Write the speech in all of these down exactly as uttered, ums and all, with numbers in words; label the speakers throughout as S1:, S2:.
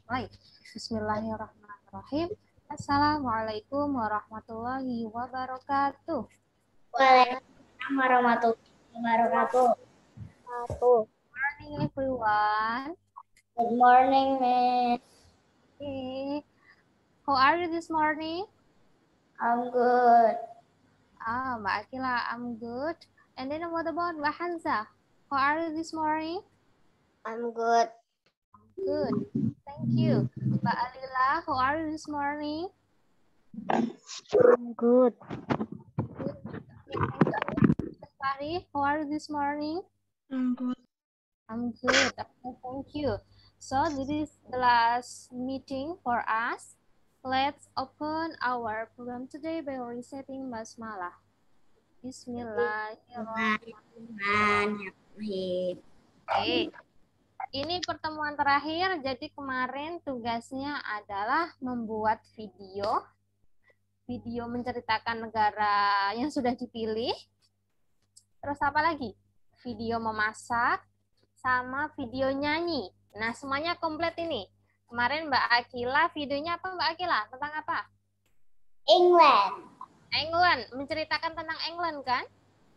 S1: Baik, Bismillahirrahmanirrahim. Assalamualaikum warahmatullahi wabarakatuh.
S2: Waalaikumsalam warahmatullahi wabarakatuh.
S1: Good morning, everyone.
S2: Good morning, Miss.
S1: Okay. How are you this morning?
S2: I'm good.
S1: Ah, Mbak Akila, I'm good. And then what about Mbak Hanza? How are you this morning?
S2: I'm good.
S1: Good. Thank you. Mbak Alila, how are you this morning?
S2: I'm good.
S1: Good. Okay, thank you. Mbak Fari, how are you this morning?
S3: I'm good.
S1: I'm good. Okay, thank you. So this is the last meeting for us. Let's open our program today by reciting Basmalah. Bismillahirrahmanirrahim. Oke, ini pertemuan terakhir. Jadi kemarin tugasnya adalah membuat video. Video menceritakan negara yang sudah dipilih. Terus apa lagi? Video memasak sama video nyanyi. Nah, semuanya komplit ini. Kemarin Mbak Akila, videonya apa Mbak Akila? Tentang apa?
S2: England.
S1: England, menceritakan tentang England kan?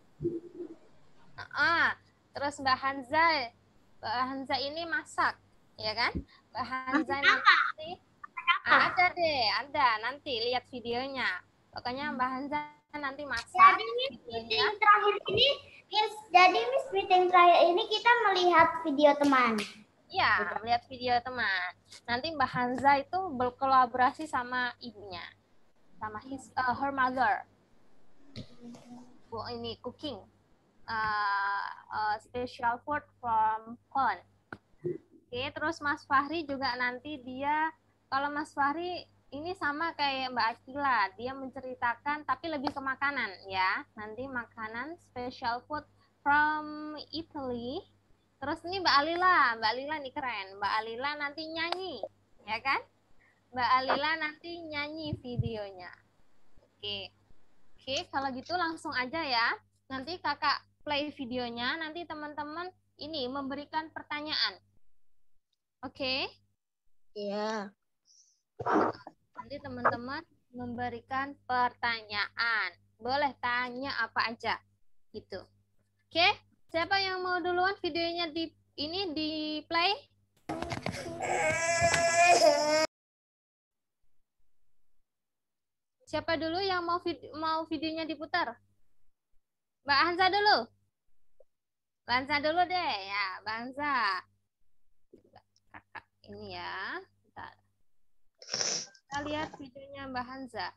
S1: Ah, terus Mbak Hanza, Mbak Hanza ini masak, ya kan? Mbak Hanza nanti ah, ada deh, ada. Nanti lihat videonya. Pokoknya Mbak Hanza nanti masak.
S2: Jadi Miss meeting terakhir ini, Miss, jadi Miss meeting terakhir ini kita melihat video teman.
S1: Iya, melihat video teman. Nanti Mbak Hanza itu berkolaborasi sama ibunya, sama his, uh, her mother. Bu, ini cooking uh, uh, special food from Poland. Oke, terus Mas Fahri juga nanti dia, kalau Mas Fahri ini sama kayak Mbak Akila, dia menceritakan tapi lebih ke makanan ya. Nanti makanan special food from Italy. Terus ini Mbak Alila, Mbak Alila nih keren. Mbak Alila nanti nyanyi, ya kan? Mbak Alila nanti nyanyi videonya. Oke, oke kalau gitu langsung aja ya. Nanti kakak play videonya, nanti teman-teman ini memberikan pertanyaan. Oke?
S2: Iya.
S1: Nanti teman-teman memberikan pertanyaan. Boleh tanya apa aja, gitu. Oke? Siapa yang mau duluan videonya di ini di play? Siapa dulu yang mau vid mau videonya diputar? Mbak Hanza dulu. Mbak Hanza dulu deh ya, Mbak Hanza. Kakak ini ya. Bentar. Kita lihat videonya Mbak Hanza.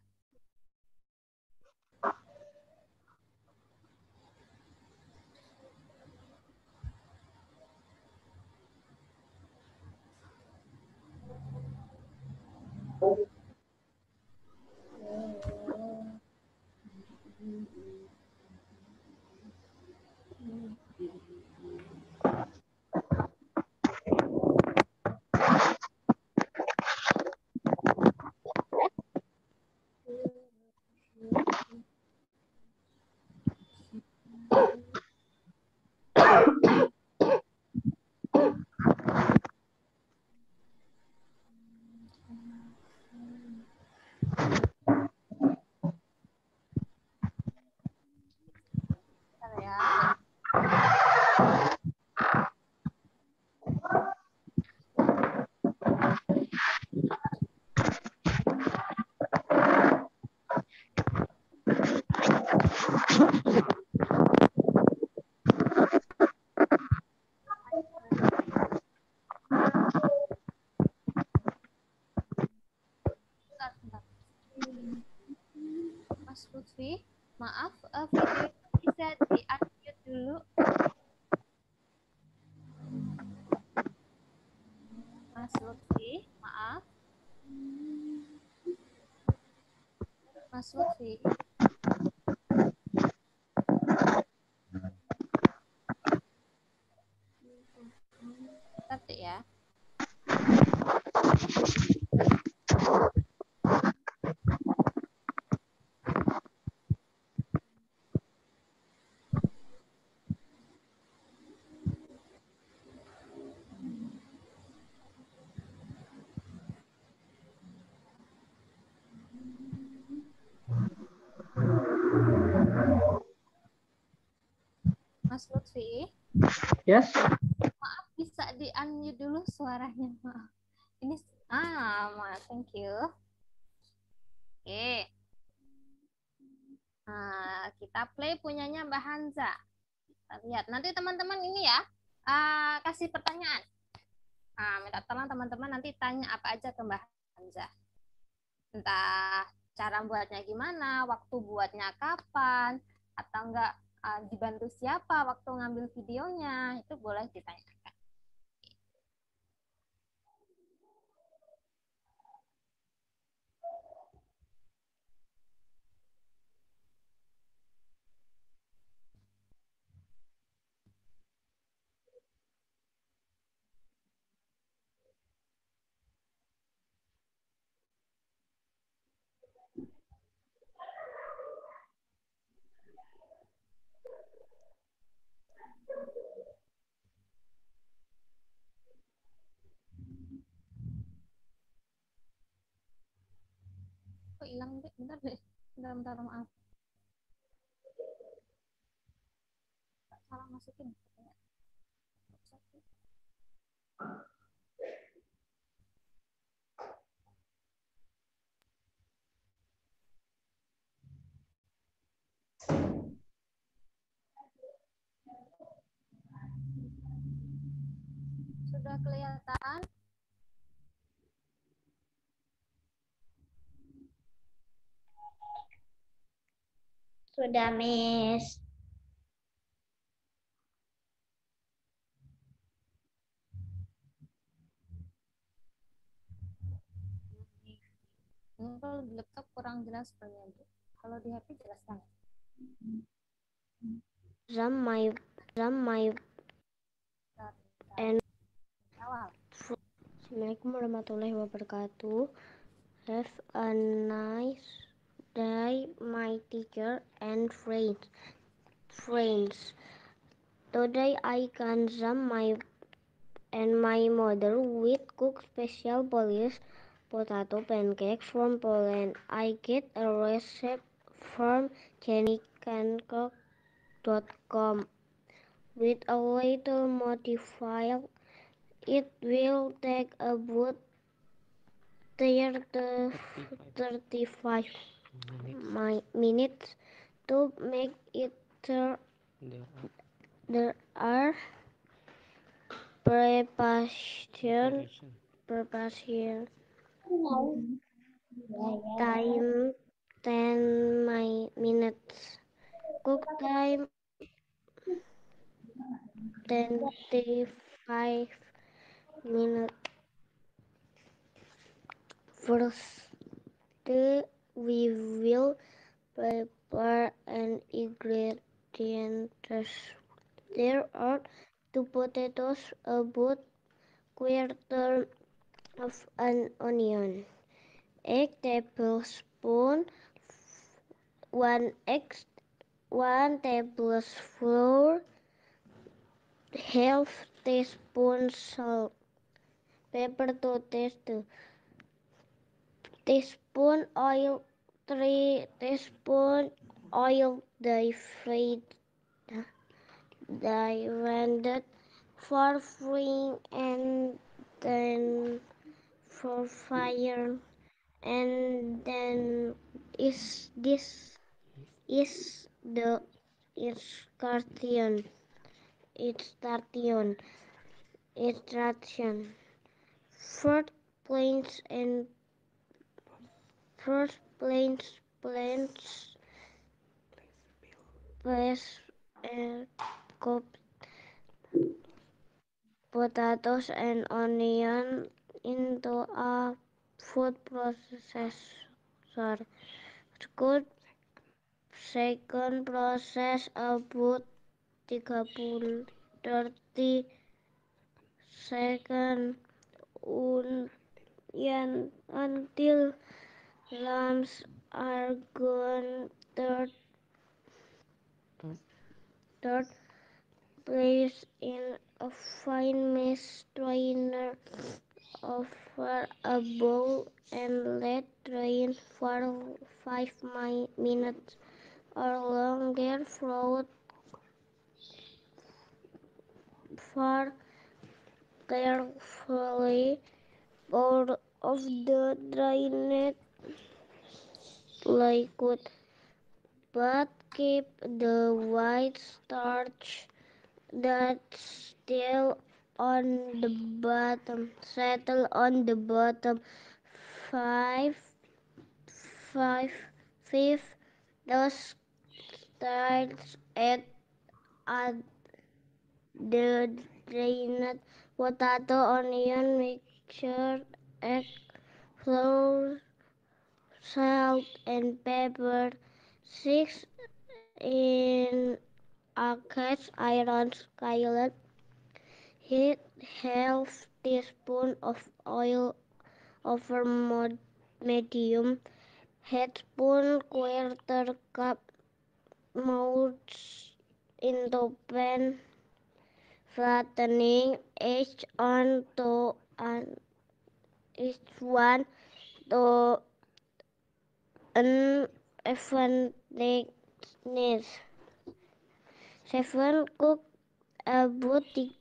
S1: Bentar ya. Bentar, bentar. Mas Lutfi, maaf, uh, video bisa di-unmute dulu. Mas Lutfi, maaf. Mas Lutfi. Bentar deh ya. Mas Lutfi.
S3: Yes.
S1: Maaf, bisa di-unmute dulu suaranya, maaf. Ini ah, maaf, thank you. Oke. Nah, kita play punyanya Mbak Hanza. Kita lihat. Nanti teman-teman ini ya, uh, kasih pertanyaan. Nah, minta tolong teman-teman nanti tanya apa aja ke Mbak Hanza. Entah cara buatnya gimana, waktu buatnya kapan, atau enggak uh, dibantu siapa waktu ngambil videonya, itu boleh ditanyakan. Kok hilang deh? Bentar deh. Bentar, bentar, maaf. Salah masukin. Sudah kelihatan?
S2: Sudah, Miss.
S1: Ini kalau di laptop kurang jelas sepertinya, Bu. Kalau di H P jelas banget.
S4: Ramai, ramai, and
S1: Awal.
S4: Assalamualaikum warahmatullahi wabarakatuh. Have a nice day, my teacher and friends. Friends. Today I can jam my and my mother with cook special Polish potato pancake from Poland. I get a recipe from jenny cancock dot com with a little modifier. It will take about thirty-five minutes to make it. There are preparation preparation time ten minutes. Cook time twenty-five minutes. First, we will prepare an ingredients. There are two potatoes, about quarter of an onion, egg tablespoon, one egg, one tablespoon flour, half teaspoon salt, pepper to taste, teaspoon oil, three teaspoon oil, dye fried, dye blended for frying, and then for fire, and then is this is the instruction instruction instruction first planes and first planes planes place and cook potatoes and onion into a food processor. Good. Second process about thirty second onion until lumps are gone. Third, third place in a fine mesh strainer over a bowl and let drain for five minutes or longer. Float far carefully out of the drained liquid, but keep the white starch that's still on the bottom settle on the bottom. Five, five, fifth, those starch at add the drained potato, onion mixture, egg, flour, salt, and pepper. Six, in a cast iron skillet, heat half teaspoon of oil over mod- medium heat. Spoon quarter cup molds into pan, flattening each on to an each one to an even thickness. Seven, cook about the,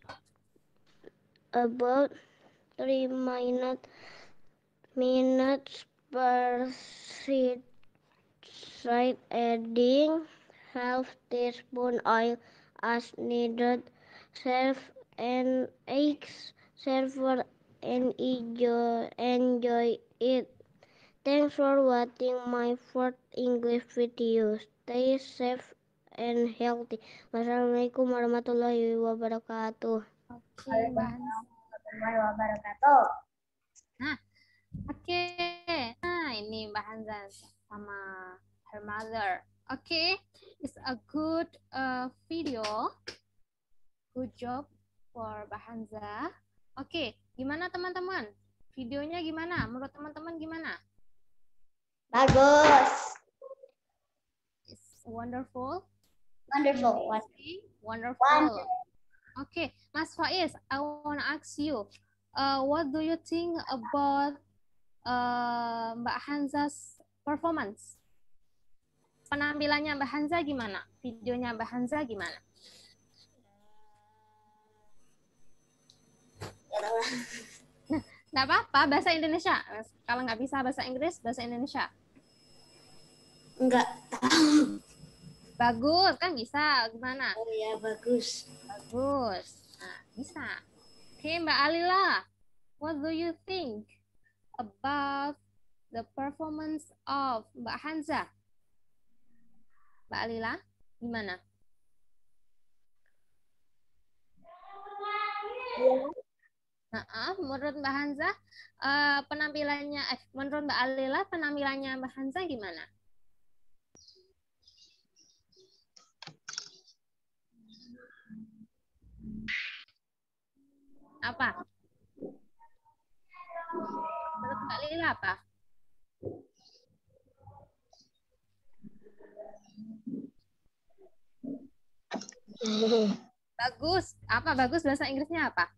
S4: about three minute, minutes per seed, side, adding half teaspoon oil as needed. Serve and eggs. Serve and enjoy, enjoy it. Thanks for watching my fourth English video. Stay safe and healthy. Wassalamualaikum warahmatullahi wabarakatuh.
S1: Oke, Mbak Hanza.
S2: Warahmatullahi wabarakatuh.
S1: Nah, oke. Nah, ini Mbak Hanza sama her mother. Oke, it's a good uh, video. Good job for Mbak Hanza. Oke, gimana teman-teman? Videonya gimana? Menurut teman-teman gimana?
S2: Bagus.
S1: It's wonderful.
S2: Wonderful.
S1: Amazing. Wonderful.
S2: Wonderful.
S1: Okay, Mas Faiz, I want to ask you, uh, what do you think about uh, Mbak Hanza's performance? Penampilannya Mbak Hanza gimana? Videonya Mbak Hanza gimana? Nah, nggak apa-apa, bahasa Indonesia. Kalau nggak bisa bahasa Inggris, bahasa Indonesia.
S2: Enggak.
S1: Bagus, kan bisa. Gimana?
S2: Oh ya, bagus.
S1: Bagus. Nah, bisa. Oke, Mbak Alila, what do you think about the performance of Mbak Hanza? Mbak Alila, gimana? Nah, menurut Mbak Hanza, uh, penampilannya, eh, menurut Mbak Alila, penampilannya Mbak Hanza gimana? Apa? Menurut Mbak Alila apa? Bagus. Apa bagus bahasa Inggrisnya apa?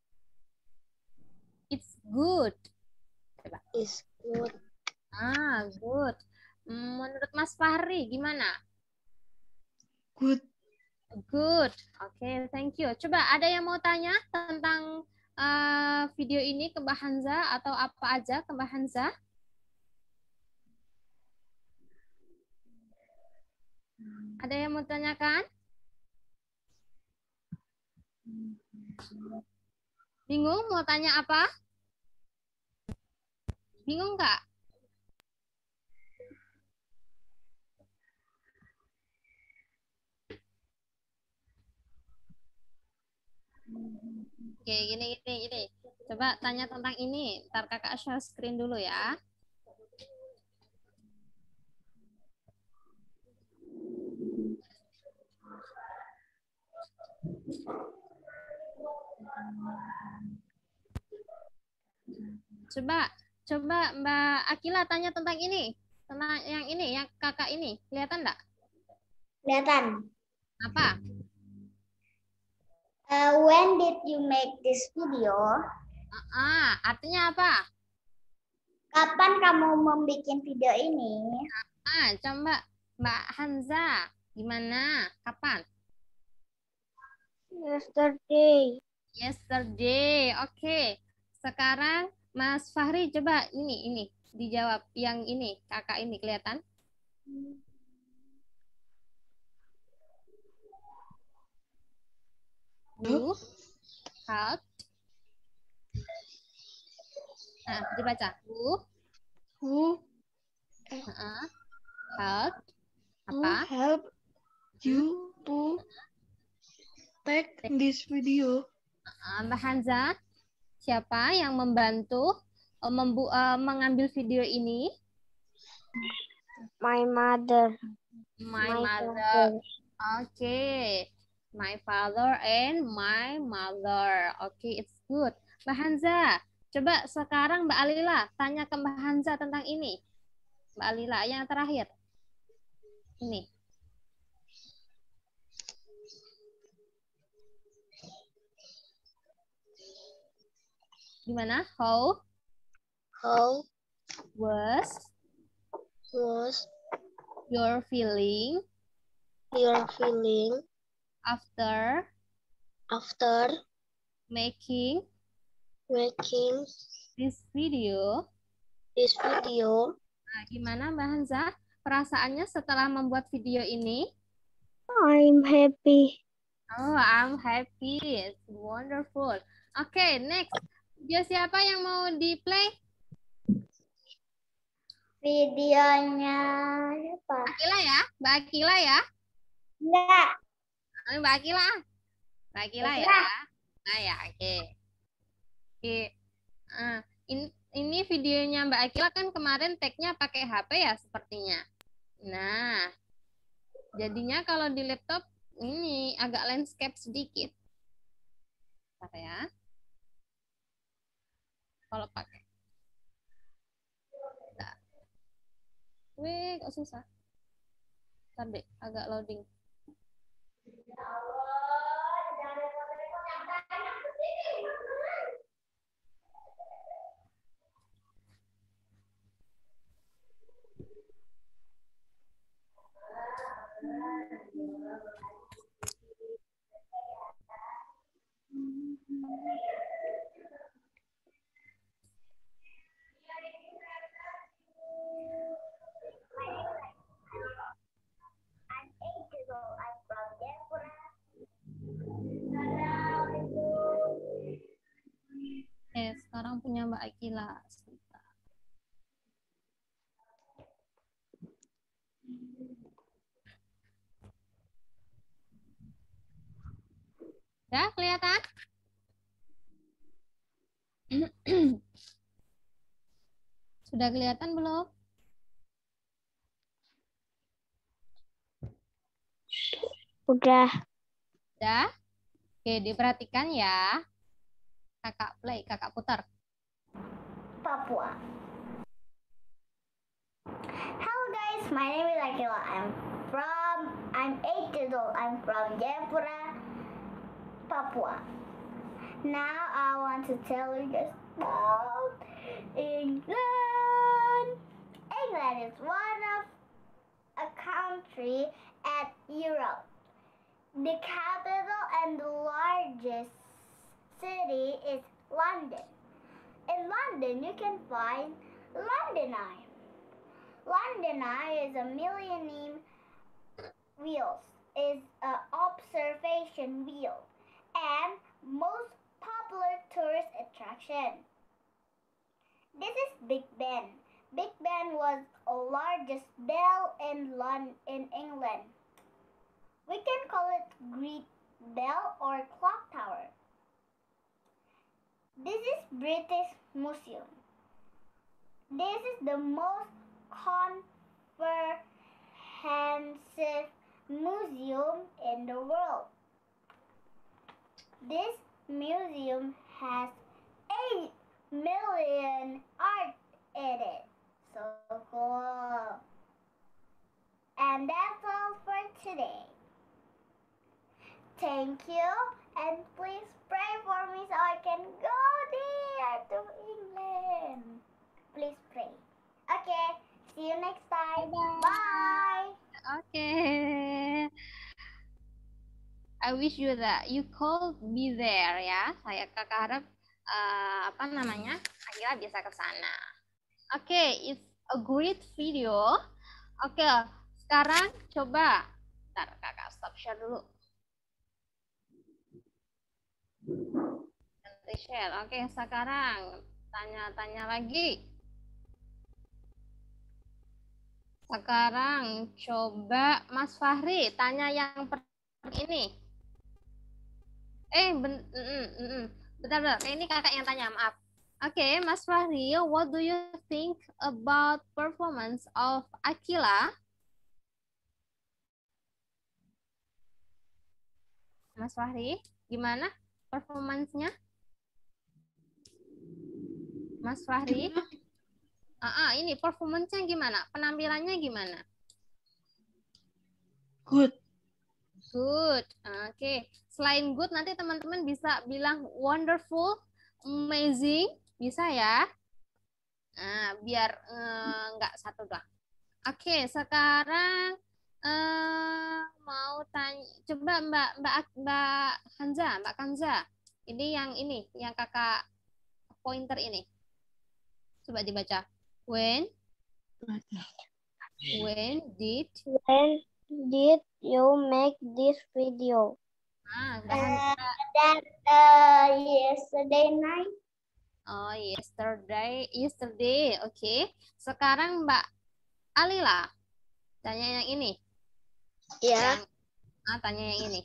S1: It's good. Coba.
S2: It's good.
S1: Ah, good. Menurut Mas Fahri gimana?
S2: Good.
S1: Good. Oke, okay, thank you. Coba ada yang mau tanya tentang uh, video ini ke Mbak Hanza atau apa aja ke Mbak Hanza? Ada yang mau tanyakan? Bingung mau tanya apa? Bingung nggak? Oke, gini, gini, gini. Coba tanya tentang ini. Ntar kakak share screen dulu ya. Coba, coba Mbak Akila tanya tentang ini. Tentang yang ini, yang kakak ini. Kelihatan nggak?
S2: Kelihatan.
S1: Apa?
S2: Uh, when did you make this video?
S1: Ah, artinya apa?
S2: Kapan kamu membuat video ini?
S1: Ah, coba Mbak Hanza, gimana? Kapan?
S4: Yesterday.
S1: Yesterday. Oke. Sekarang Mas Fahri coba ini ini dijawab yang ini kakak ini kelihatan? Who helped? Nah, dibaca. Who
S3: Who
S1: uh, helped
S3: who
S1: apa?
S3: help you to take this video?
S1: Uh, Mbak Hanza, siapa yang membantu uh, membu uh, mengambil video ini?
S4: My mother.
S1: My,
S4: My
S1: mother.
S4: father.
S1: Oke. My father and my mother. Oke, it's good. Mbak Hanza, coba sekarang Mbak Alila tanya ke Mbak Hanza tentang ini. Mbak Alila yang terakhir. Ini. Gimana? How
S4: How
S1: was
S4: was
S1: your feeling
S4: your feeling
S1: after
S4: after
S1: making
S4: making
S1: this video?
S4: this video?
S1: Nah, gimana Mbak Hanza? Perasaannya setelah membuat video ini?
S4: I'm happy.
S1: Oh, I'm happy. It's wonderful. Oke, okay, next. Video siapa yang mau di-play?
S2: Videonya siapa?
S1: Akila ya? Mbak Akila ya?
S2: Enggak.
S1: Mbak Akila. Mbak Akila ya? Nah ya, oke. Okay. Oke. Okay. Uh, in, ini videonya Mbak Akila kan kemarin tag-nya pakai H P ya sepertinya. Nah, jadinya kalau di laptop ini agak landscape sedikit. Bentar ya. Kalau pakai. Bentar. Wih, kok susah. Bentar deh, agak loading. Eh, sekarang punya Mbak Akila. Sebentar. Ya, kelihatan? Sudah kelihatan belum?
S4: Udah.
S1: Udah? Oke, diperhatikan ya. Kakak play, kakak putar.
S2: Papua. Hello guys, my name is Akila. I'm from, I'm eight years old. I'm from Jayapura, Papua. Now I want to tell you guys about England. England is one of a country at Europe. The capital and the largest city is London. In London, you can find London Eye. London Eye is a millennium wheels, is an observation wheel, and most popular tourist attraction. This is Big Ben. Big Ben was the largest bell in London, in England. We can call it Great Bell or Clock Tower. This is British Museum. This is the most comprehensive museum in the world. This museum has eight million art in it. So cool. And that's all for today. Thank you, and please pray for me so I can go there to England. Please pray. Okay, see you next time.
S1: Bye.
S2: Bye.
S1: Oke. I wish you that you could be there ya. Saya kakak harap uh, apa namanya Akila bisa ke sana. Oke, okay, it's a great video. Oke, okay, sekarang coba, ntar kakak stop share dulu. Nanti share. Oke, okay, sekarang tanya-tanya lagi. Sekarang coba Mas Fahri tanya yang ini. Eh, ben, mm, mm, bentar-bentar. Ini kakak yang tanya, maaf. Oke, okay, Mas Fahri, what do you think about performance of Akila? Mas Fahri, gimana performance-nya? Mas Fahri? Ah, uh, uh, ini performance-nya gimana? Penampilannya gimana?
S3: Good.
S1: Good. Oke. Okay. Selain good, nanti teman-teman bisa bilang wonderful, amazing, bisa ya? Nah, biar nggak uh, satu doang. Oke, okay, sekarang uh, mau tanya, coba Mbak Mbak Mbak Kanza, Mbak Kanza, ini yang ini, yang kakak pointer ini, coba dibaca. When, when did,
S4: when did you make this video?
S1: Ah,
S2: uh, that uh, yesterday night.
S1: Oh, yesterday, yesterday, oke. Okay. Sekarang Mbak Alila, tanya yang ini.
S4: Ya.
S1: Yang, ah, tanya yang ini.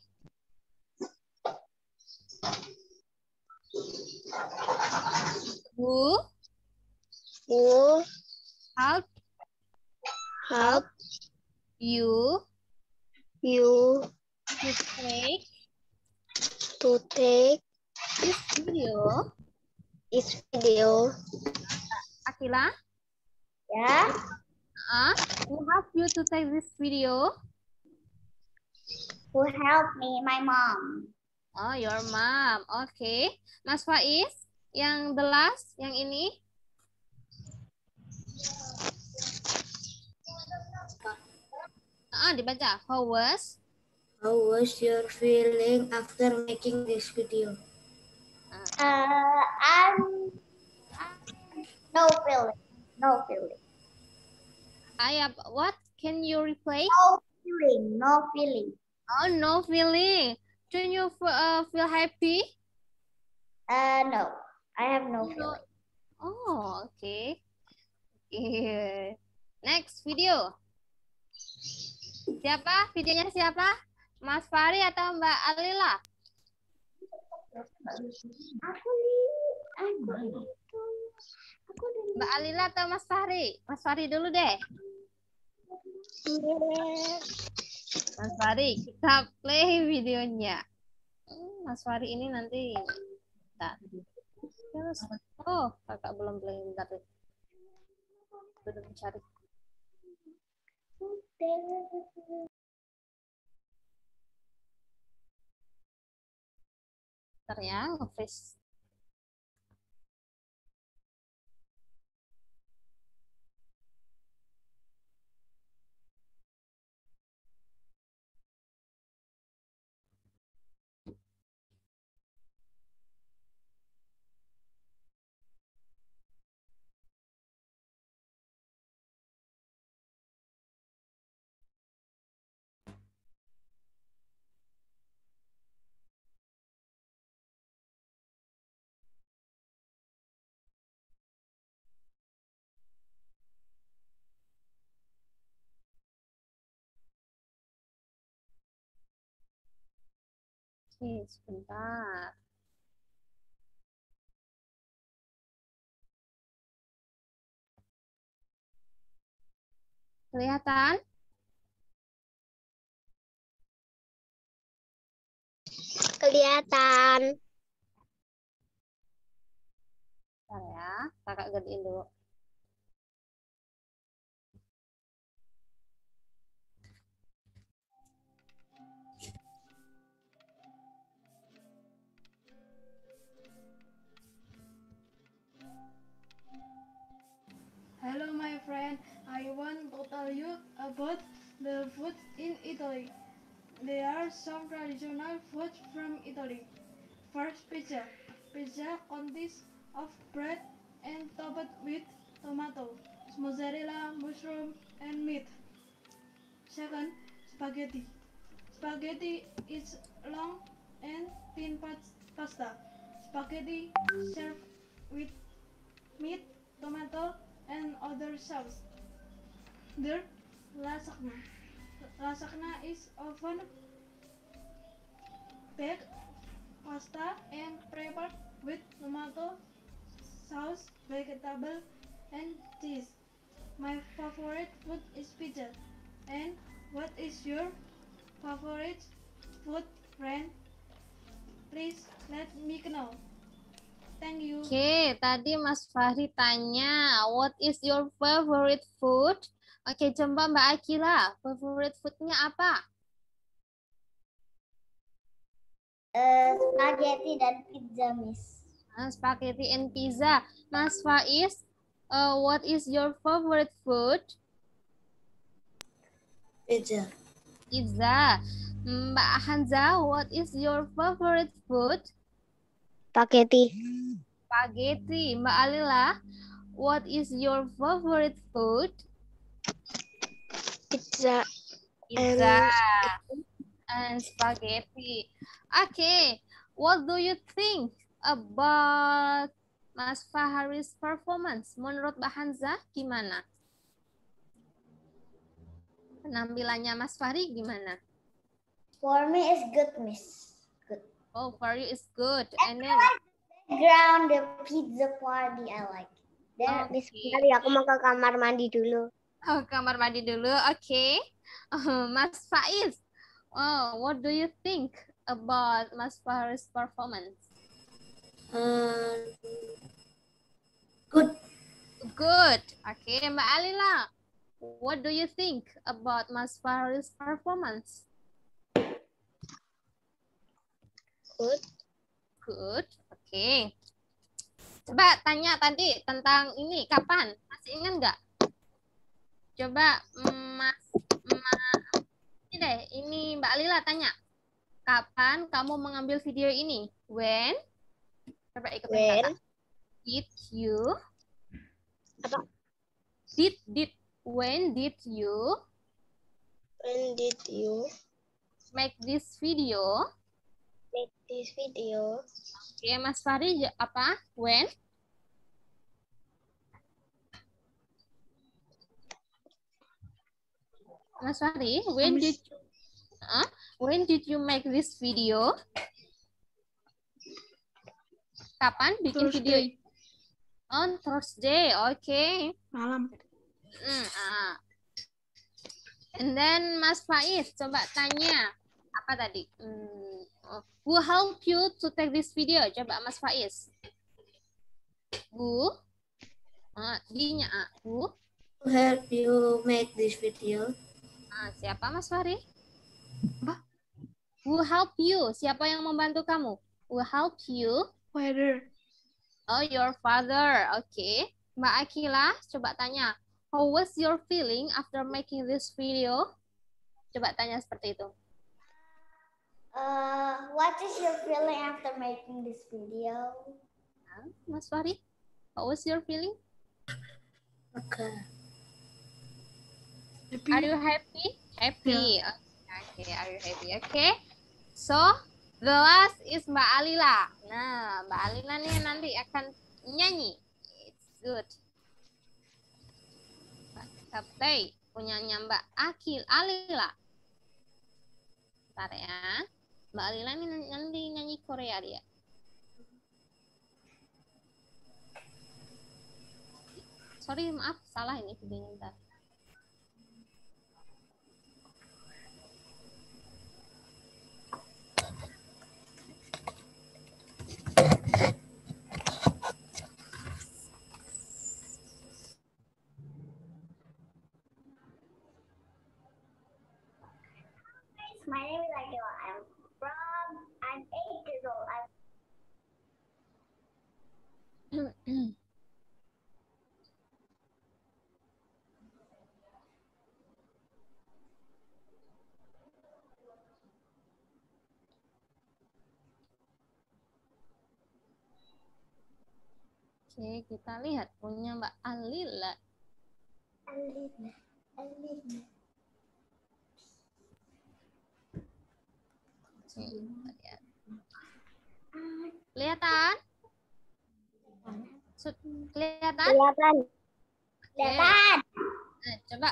S1: Who?
S4: Who?
S1: Help?
S4: Help?
S1: You?
S4: You?
S1: To take?
S4: To take?
S1: This video?
S4: This video?
S1: Akila?
S2: Yeah?
S1: Uh, who help you to take this video?
S2: Who helped me? My mom.
S1: Oh, your mom. Oke. Okay. Mas Faiz, yang the last, yang ini. Ah, dibaca. How was?
S5: How was your feeling after making this video?
S2: Uh, I'm, I'm no feeling. No feeling.
S1: I have what? Can you replay?
S2: No feeling. No feeling.
S1: Oh, no feeling. Do you uh, feel happy?
S2: Uh, no. I have no feeling.
S1: Oh, okay. Okay. Next video. Siapa? Videonya siapa? Mas Fahri atau Mbak Alila?
S2: Aku aku aku
S1: Mbak Alila atau Mas Fahri? Mas Fahri dulu deh. Mas Fahri, kita play videonya. Mas Fahri ini nanti. Bentar. Oh, kakak belum play. Bentar. Belum mencari. Bentar ya, nge-freeze. Oke, sebentar. Kelihatan?
S4: Kelihatan.
S1: Bentar ya, kakak gedein dulu.
S3: Hello my friend, I want to tell you about the food in Italy. there are some traditional foods from Italy. First, pizza. Pizza consists of bread and topped with tomato, mozzarella, mushroom, and meat. Second, spaghetti. Spaghetti is long and thin pasta. Spaghetti served with meat, tomato, and other sauce. Third, lasagna. Lasagna is often baked pasta and prepared with tomato sauce, vegetable, and cheese. My favorite food is pizza. And what is your favorite food, friend? Please let me know. Thank you.
S1: Oke, okay, tadi Mas Fahri tanya, what is your favorite food? Oke, okay, coba Mbak Akila, favorite foodnya apa?
S2: Uh, spaghetti dan pizza, Miss.
S1: Uh, spaghetti and pizza. Mas Faiz, uh, what is your favorite food?
S5: Pizza.
S1: Pizza. Mbak Hanza, what is your favorite food?
S4: Spaghetti.
S1: Spaghetti. Mbak Alila, what is your favorite food?
S4: Pizza.
S1: Pizza and spaghetti. Okay, what do you think about Mas Fahri's performance? Menurut Mbak Hanza gimana? Penampilannya Mas Fahri gimana?
S2: For me is good, Miss. Good.
S1: Oh, for you is good. And then
S2: background, the pizza party I like. There,
S4: Miss Fahri, aku mau ke kamar mandi dulu.
S1: Oh, kamar mandi dulu. Oke. Okay. Uh, Mas Faiz, oh, what do you think about Mas Fahri's performance?
S5: Uh, good.
S1: Good. Oke, okay. Mbak Alila, what do you think about Mas Fahri's performance?
S4: Good.
S1: Good. Oke. Okay. Coba tanya tadi tentang ini kapan? Masih ingat nggak? Coba Mas, Mas ini deh, ini Mbak Alila tanya. Kapan kamu mengambil video ini? When? Coba ikutin
S4: When?
S1: kata. Did you?
S4: Apa?
S1: Did did when did you?
S4: When did you
S1: Make this video?
S4: make this video?
S1: Oke, Mas Fahri apa? When? Mas Fahri, when did you, uh, when did you make this video? Kapan bikin
S3: Thursday.
S1: video? On Thursday, oke. Okay.
S3: Malam.
S1: Mm, uh. And then Mas Faiz, coba tanya apa tadi? Hmm, who help you to take this video? Coba Mas Faiz. Who? Uh, D-nya A. Who?
S5: To help you make this video.
S1: Nah, siapa Mas Fahri?
S3: Apa?
S1: Who help you? Siapa yang membantu kamu? Who help you?
S3: Weather.
S1: Oh, your father. Oke. Okay. Mbak Akila, coba tanya. How was your feeling after making this video? Coba tanya seperti itu.
S2: Uh, what is your feeling after making this video?
S1: Nah, Mas Fahri, how was your feeling?
S5: Okay.
S3: Happy.
S1: Are you happy? Happy.
S3: Yeah.
S1: Okay, are you happy? Okay. So, the last is Mbak Alila. Nah, Mbak Alila nih nanti akan nyanyi. It's good. Kaptei punyanya Mbak Akil Alila. Bentar ya. Mbak Alila ini nanti nyanyi Korea dia. Sorry, maaf, salah ini videonya bentar.
S2: My name is Akila. I'm from, I'm eight years old. I'm
S1: Oke, kita lihat punya Mbak Alila.
S2: Alina, Alina.
S1: Oke, kita lihat. Kelihatan? Sud- Kelihatan?
S4: Kelihatan.
S2: Kelihatan.
S1: Nah, coba.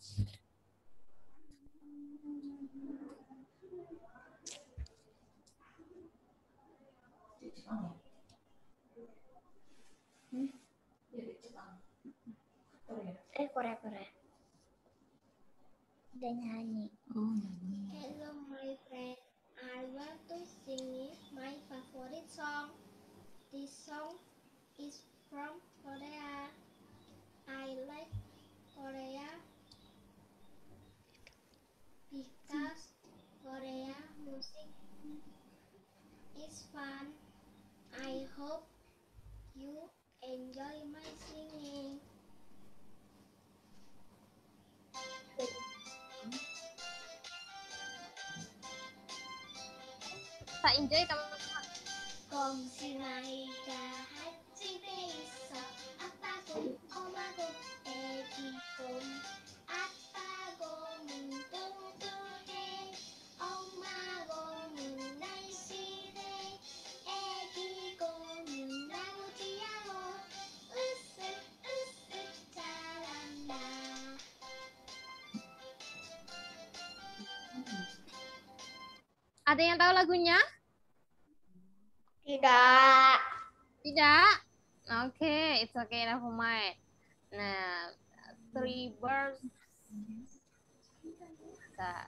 S2: Eh, Korea, Korea. Udah nyanyi.
S6: Oh, nyanyi.
S2: Hello, my friend. I want to sing my favorite song. This song is from Korea. I like Korea because Korea music is fun. I hope you enjoy my singing.
S1: Kita enjoy teman-teman.
S2: 공신아이가 집에 있어. 아빠곰, 엄마곰, 애기곰. 아빠곰은 뚱뚱해. 엄마곰은 날씬해. 애기곰은 나무지야고. 으쓱 으쓱 잘한다.
S1: Ada yang tahu lagunya?
S2: Tidak.
S1: Tidak? Oke, okay, it's okay, never mind. Nah, three birds. Nah,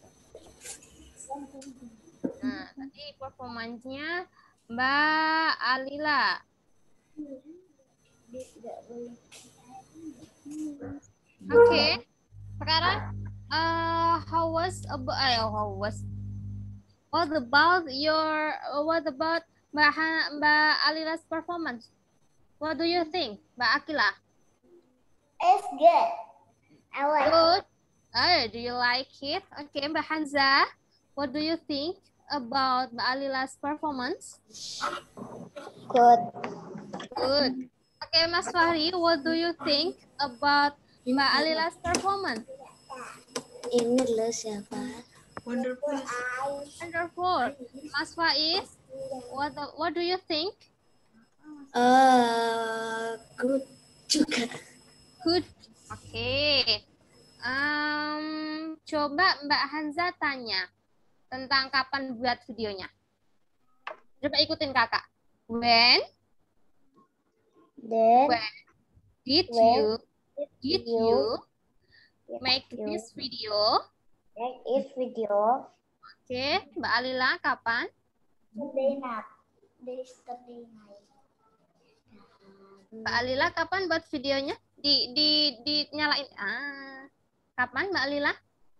S1: nah tadi performance-nya Mbak Alila. Oke, okay. Sekarang uh, how was about uh, how was what about your what about Mbak Han, Mbak Alila's performance? What do you think, Mbak Akila?
S2: It's good. I like it.
S1: Good. Oh, do you like it? Okay, Mbak Hanza, what do you think about Mbak Alila's performance?
S4: Good.
S1: Good. Okay, Mas Fahri, what do you think about Mbak Alila's performance?
S5: Ini loh siapa?
S6: Wonderful.
S1: Wonderful. Mas Faiz, what do, what do you think?
S5: Uh, good juga.
S1: Good. Oke. Okay. Um, coba Mbak Hanza tanya tentang kapan buat videonya. Coba ikutin kakak. When?
S4: Then
S1: When did
S4: when
S1: you did
S4: you
S1: you make
S4: you
S1: this video?
S4: make this video.
S1: Oke, okay. Mbak Alila kapan?
S2: Yesterday night. Yesterday night.
S1: Mbak Alila kapan buat videonya? Di di di nyalain. Ah. Kapan Mbak Alila?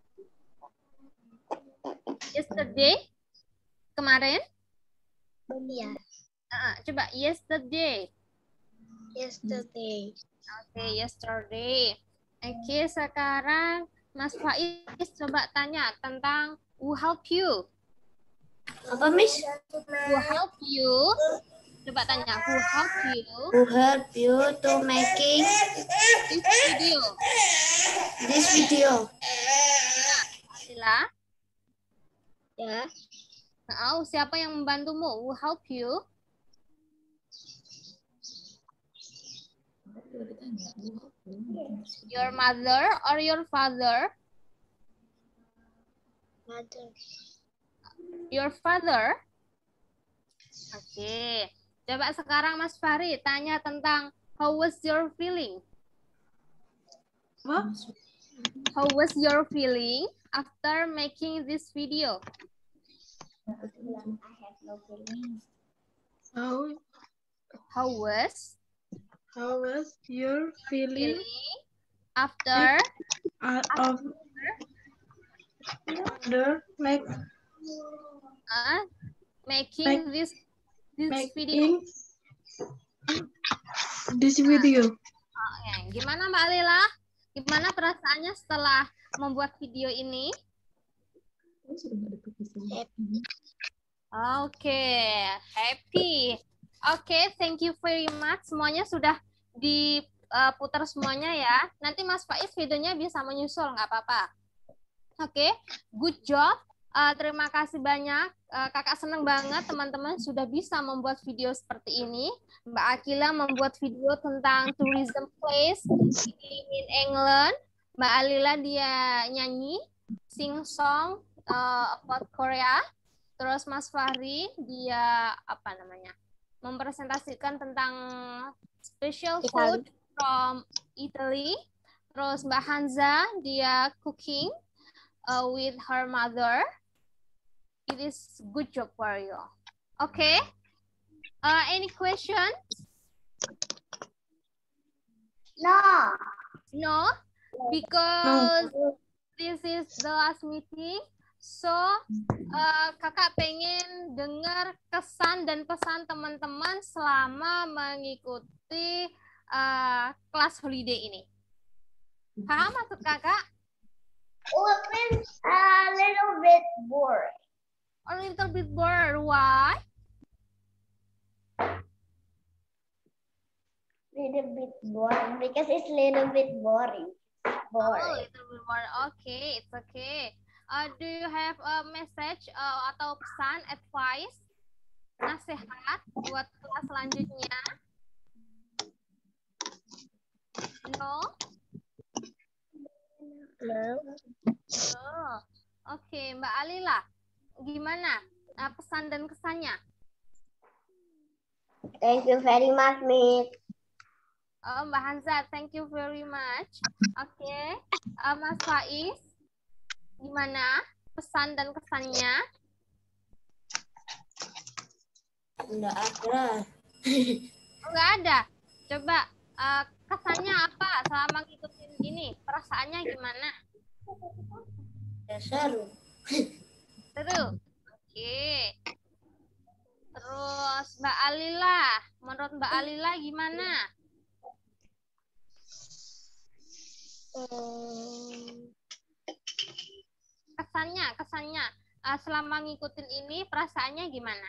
S1: Yesterday? Kemarin?
S2: Iya.
S1: Uh, coba yesterday.
S2: Yesterday.
S1: Oke, okay, yesterday. Oke, okay, sekarang Mas Faiz coba tanya tentang who help you?
S5: Apa, Miss?
S1: Who help you? Coba tanya who help you?
S5: Who help you to making
S1: This video.
S5: this video?
S1: Alila?
S2: Ya.
S1: Oh, siapa yang membantumu? Who help you? Your mother or your father?
S2: Mother.
S1: Your father? Oke. Okay. Coba sekarang Mas Fahri tanya tentang how was your feeling?
S6: What?
S1: How was your feeling after making this video?
S2: I have no feeling.
S6: How
S1: How was
S6: how was your feeling
S1: feeling after
S6: out of the make
S1: uh, making
S6: Make-
S1: this this video?
S6: making this video?
S1: Oke, gimana Mbak Lila? Gimana perasaannya setelah membuat video ini? Oke, happy. Oke, okay, thank you very much. Semuanya sudah diputar semuanya ya. Nanti Mas Faiz videonya bisa menyusul, nggak apa-apa. Oke, okay, good job. Uh, terima kasih banyak. Uh, kakak senang banget teman-teman sudah bisa membuat video seperti ini. Mbak Akila membuat video tentang tourism place in England. Mbak Alila dia nyanyi, sing song uh, about Korea. Terus Mas Fahri dia apa namanya? mempresentasikan tentang special food from Italy. Terus Mbak Hanza dia cooking uh, with her mother. It is good job for you. Okay. Uh, any question?
S2: No.
S1: No, because no. This is the last meeting. So, uh, kakak pengen dengar kesan dan pesan teman-teman selama mengikuti uh, kelas holiday ini. Kakak maksud kakak?
S2: Well, it's a little bit boring.
S1: A little bit bored. Why?
S2: Little bit boring because it's little bit boring. Boring.
S1: Oh, little bit boring. Okay, it's okay. Uh, do you have a message uh, atau pesan, advice, nasihat buat kelas selanjutnya? No?
S4: No.
S1: Oh, oke, okay. Mbak Alila, gimana uh, pesan dan kesannya?
S4: Thank you very much, Miss.
S1: Oh, Mbak Hanza, thank you very much. Oke, okay. uh, Mas Faiz, gimana pesan dan kesannya?
S5: Enggak ada.
S1: Enggak ada. Coba uh, kesannya apa selama ngikutin ini? Perasaannya gimana?
S5: Ya, seru.
S1: Seru. Oke. Terus Mbak Alila, menurut Mbak Alila gimana?
S4: Hmm.
S1: Kesannya, kesannya uh, selama ngikutin ini perasaannya gimana?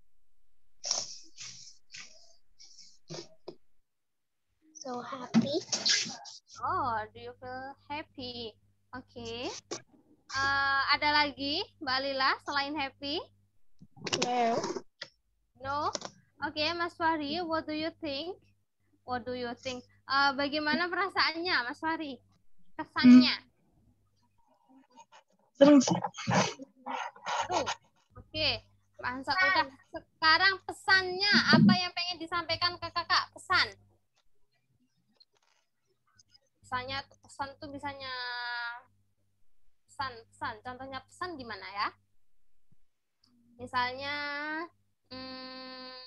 S4: So happy.
S1: Oh, do you feel happy? Oke. Okay. Uh, ada lagi Mbak Lila selain happy?
S4: No.
S1: No. Oke, okay, Mas Fahri, what do you think? What do you think? Uh, bagaimana perasaannya, Mas Fahri? Kesannya?
S6: Seru.
S1: Seru. Oke, Pak Hansa udah. Sekarang pesannya, apa yang pengen disampaikan ke kakak? Pesan. Pesannya, pesan tuh bisanya pesan, pesan. Contohnya pesan gimana ya? Misalnya, hmm,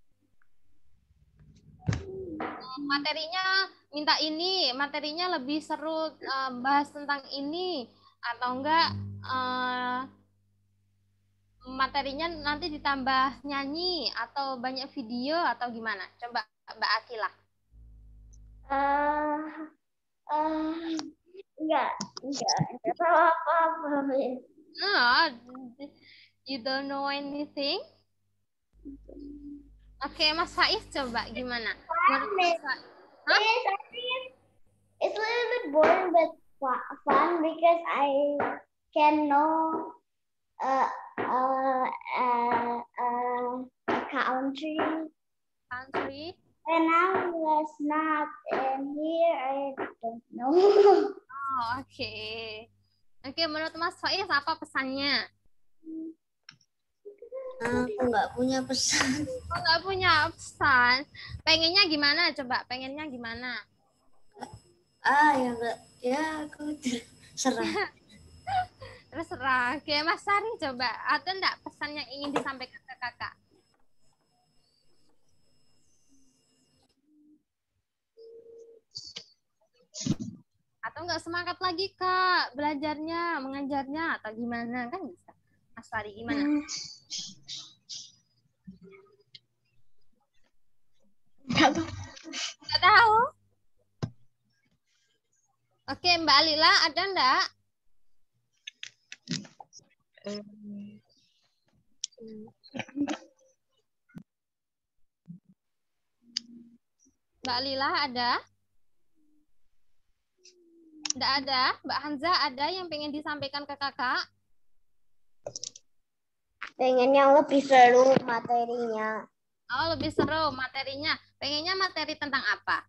S1: materinya minta ini, materinya lebih seru uh, bahas tentang ini, atau enggak uh, materinya nanti ditambah nyanyi atau banyak video atau gimana? Coba Mbak Akila.
S2: Uh, uh, enggak, enggak, enggak tahu apa-apa.
S1: No, you don't know anything? Oke, okay, Mas Faiz coba gimana?
S2: It's, huh? I think it's a little bit boring but fun because I can know uh, uh, uh, uh, a country.
S1: Country.
S2: When I was not in here, I don't know.
S1: Oh, oke. Okay. Oke, okay, menurut Mas Faiz apa pesannya?
S5: Aku nggak punya pesan.
S1: Oh, nggak punya pesan. Pengennya gimana? Coba, pengennya gimana?
S5: Ah, ya enggak. Ya, aku terserah.
S1: Terserah. Oke, Mas Sari coba. Ada enggak pesan yang ingin disampaikan ke kakak? Atau enggak semangat lagi, Kak, belajarnya, mengajarnya, atau gimana? Kan bisa. Mas Sari, gimana?
S6: Hmm. Nggak tahu.
S1: Nggak tahu. Oke, Mbak Alila, ada enggak? Mbak Lila ada? Tidak ada? Mbak Hanza ada yang pengen disampaikan ke kakak?
S4: Pengen yang lebih seru materinya.
S1: Oh, lebih seru materinya. Pengennya materi tentang apa?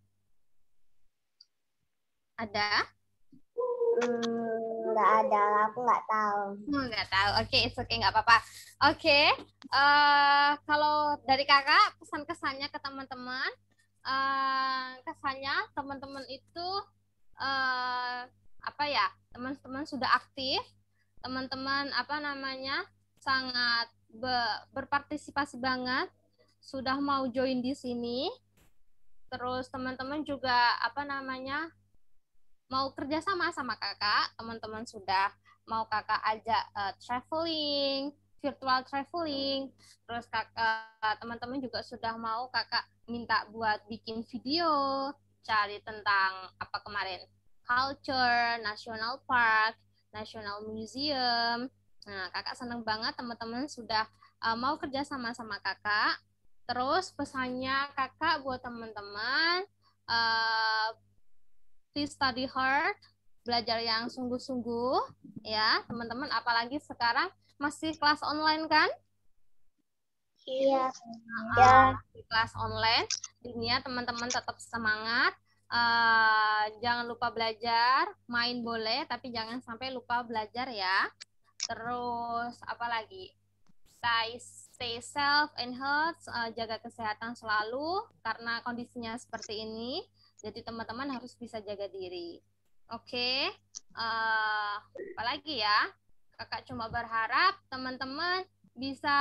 S1: Ada?
S4: Hmm, nggak ada, aku nggak tahu.
S1: Hmm, nggak tahu. Oke, it's okay, nggak apa-apa. Oke, eh, kalau dari kakak, pesan-kesannya ke teman-teman, eh, kesannya teman-teman itu eh, apa ya? Teman-teman sudah aktif, teman-teman apa namanya sangat be- berpartisipasi banget, sudah mau join di sini. Terus teman-teman juga apa namanya mau kerja sama sama kakak, teman-teman sudah mau kakak ajak uh, traveling, virtual traveling, terus kakak teman-teman juga sudah mau kakak minta buat bikin video, cari tentang apa kemarin, culture, national park, national museum. Nah, kakak senang banget teman-teman sudah uh, mau kerja sama sama kakak. Terus pesannya kakak buat teman-teman, uh, please study hard, belajar yang sungguh-sungguh ya teman-teman, apalagi sekarang masih kelas online kan?
S4: Iya.
S1: Uh, ya. Di kelas online, dunia teman-teman tetap semangat, uh, jangan lupa belajar, main boleh tapi jangan sampai lupa belajar ya. Terus apa lagi? Stay, stay safe and health, uh, jaga kesehatan selalu karena kondisinya seperti ini. Jadi teman-teman harus bisa jaga diri. Oke, okay. uh, apalagi ya? Kakak cuma berharap teman-teman bisa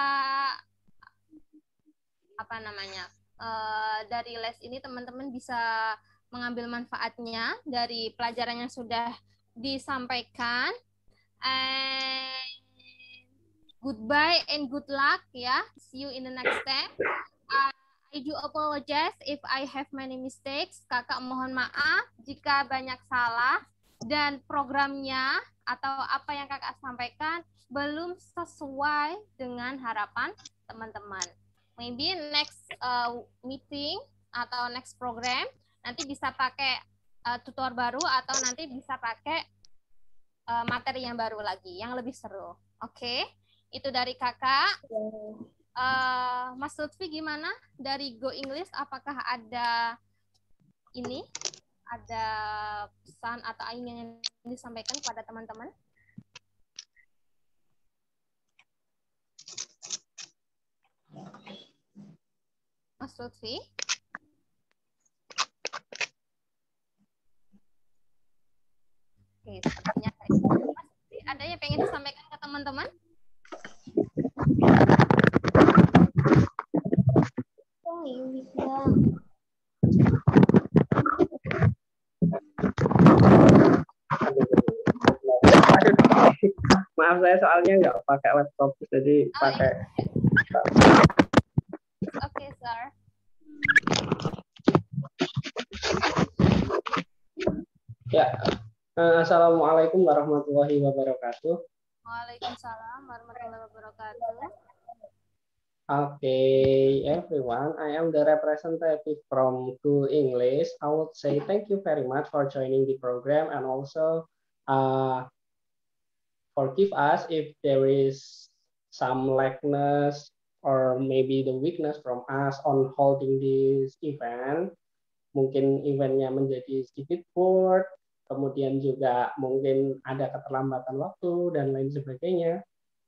S1: apa namanya uh, dari les ini teman-teman bisa mengambil manfaatnya dari pelajaran yang sudah disampaikan. And goodbye and good luck ya. See you in the next step. Uh, I do apologize if I have many mistakes. Kakak mohon maaf jika banyak salah dan programnya atau apa yang kakak sampaikan belum sesuai dengan harapan teman-teman. Maybe next uh, meeting atau next program nanti bisa pakai uh, tutor baru atau nanti bisa pakai uh, materi yang baru lagi, yang lebih seru. Oke, okay? Itu dari kakak. Uh, Mas Lutfi gimana dari Go English? Apakah ada ini, ada pesan atau ingin disampaikan kepada teman-teman? Mas Lutfi? Oke, sepertinya Mas Lutfi, ada yang pengen disampaikan ke teman-teman?
S7: Maaf saya soalnya nggak pakai laptop, jadi oh, pakai.
S1: Oke, okay, sir.
S7: Ya, assalamualaikum warahmatullahi wabarakatuh.
S1: Waalaikumsalam warahmatullahi wabarakatuh.
S7: Okay, everyone, I am the representative from Go English. I would say thank you very much for joining the program and also uh, forgive us if there is some lackness or maybe the weakness from us on holding this event. Mungkin eventnya menjadi sedikit bored, kemudian juga mungkin ada keterlambatan waktu dan lain sebagainya.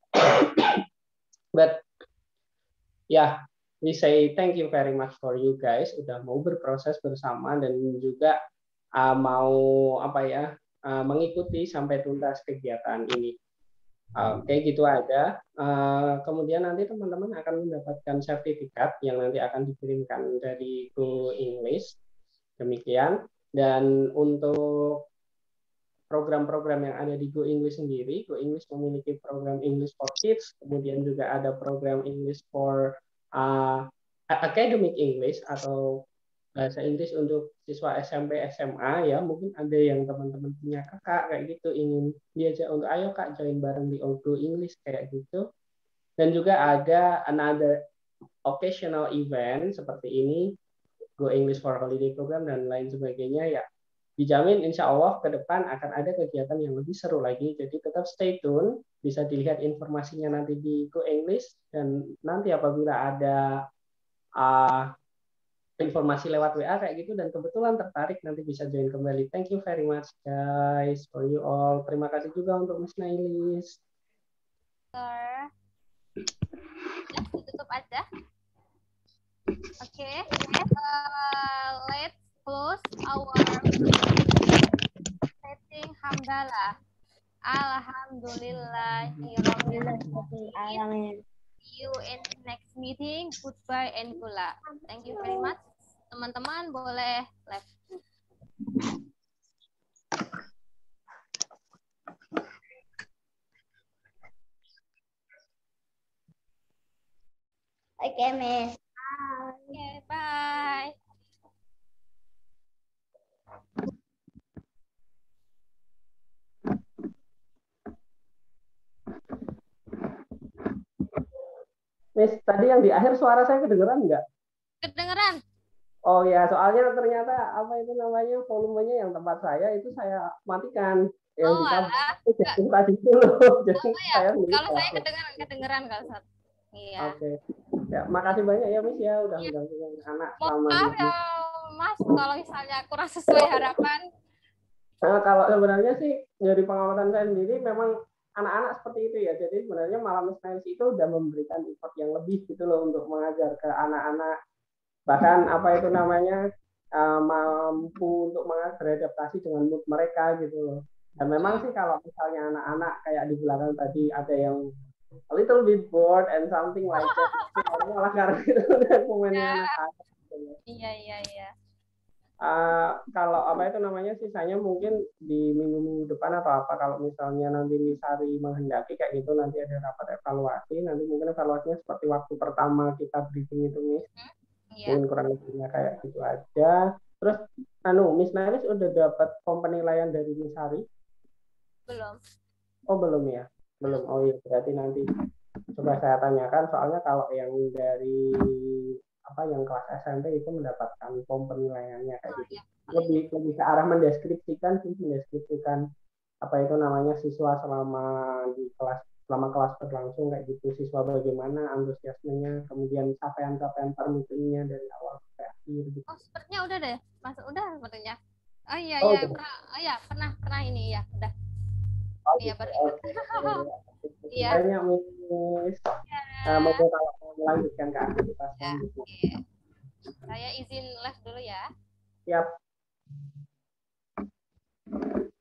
S7: But ya, yeah, we say thank you very much for you guys udah mau berproses bersama dan juga uh, mau apa ya uh, mengikuti sampai tuntas kegiatan ini. Oke, okay, gitu aja. Uh, kemudian nanti teman-teman akan mendapatkan sertifikat yang nanti akan dikirimkan dari Go English. Demikian. Dan untuk program-program yang ada di Go English sendiri, Go English memiliki program English for Kids, kemudian juga ada program English for uh, Academic English atau bahasa Inggris untuk siswa S M P S M A ya. Mungkin ada yang teman-teman punya kakak kayak gitu ingin diajak untuk ayo kak join bareng di Go English kayak gitu. Dan juga ada another occasional event seperti ini, Go English for Holiday program dan lain sebagainya, ya dijamin insya Allah ke depan akan ada kegiatan yang lebih seru lagi. Jadi tetap stay tune, bisa dilihat informasinya nanti di Go English, dan nanti apabila ada uh, informasi lewat W A kayak gitu dan kebetulan tertarik, nanti bisa join kembali. Thank you very much guys for you all. Terima kasih juga untuk Miss Nailis.
S1: Ya, ditutup aja. Oke, okay. uh, let's close our setting hamdalah. Alhamdulillahirobbilalamin. See you in next meeting. Goodbye and gula. Thank you very much. Teman-teman boleh left.
S2: Oke, okay, Miss.
S1: Oke, okay, bye.
S7: Miss, tadi yang di akhir suara saya kedengeran nggak?
S1: Kedengeran.
S7: Oh ya, soalnya ternyata apa itu namanya volumenya yang tempat saya itu saya matikan. Yang
S1: oh, alah.
S7: Itu tadi dulu. Jadi
S1: oh, ya.
S7: saya
S1: Kalau saya kedengeran, kedengeran kalau saat. Iya.
S7: Oke. Okay. Ya, makasih banyak ya Miss ya udah
S1: ya.
S7: mengganggu anak.
S1: Maaf ya Mas, kalau misalnya kurang sesuai harapan.
S7: Nah, kalau sebenarnya sih dari pengamatan saya sendiri memang anak-anak seperti itu ya. Jadi sebenarnya Malam Miss Nailis itu udah memberikan effort yang lebih gitu loh untuk mengajar ke anak-anak. Bahkan apa itu namanya uh, mampu untuk beradaptasi dengan mood mereka gitu loh. Dan memang sih kalau misalnya anak-anak kayak di belakang tadi ada yang a little bit bored and something like that, malah karena itu komennya anak-anak.
S1: Iya iya iya.
S7: Uh, kalau apa itu namanya sisanya mungkin di minggu-minggu depan atau apa kalau misalnya nanti Misari menghendaki kayak gitu nanti ada rapat evaluasi, nanti mungkin evaluasinya seperti waktu pertama kita briefing itu Miss.
S1: Yeah.
S7: Mungkin kurang lebihnya kayak gitu aja. Terus anu Miss Nailis udah dapat penilaian dari Misari?
S1: Belum.
S7: Oh belum ya? Belum. Oh iya berarti nanti coba saya tanyakan soalnya kalau yang dari apa yang kelas S M P itu mendapatkan form penilaiannya kayak gitu.
S1: Oh, iya.
S7: Lebih lebih ke arah mendeskripsikan sih mendeskripsikan apa itu namanya siswa selama di kelas selama kelas berlangsung kayak gitu, siswa bagaimana antusiasmenya, kemudian capaian-capaian per meetingnya dari awal sampai akhir gitu.
S1: Oh sepertinya udah deh, masuk udah sepertinya. Oh iya
S7: oh,
S1: iya
S7: okay.
S1: pernah, oh iya pernah pernah ini ya udah.
S7: Oh,
S1: iya
S7: gitu.
S1: baru
S7: Okay.
S1: Iya.
S7: Banyak Miss. Nah, mau kalau mau melanjutkan ke aktivitas
S1: ya,
S7: gitu.
S1: okay. Saya izin live dulu ya.
S7: Siap.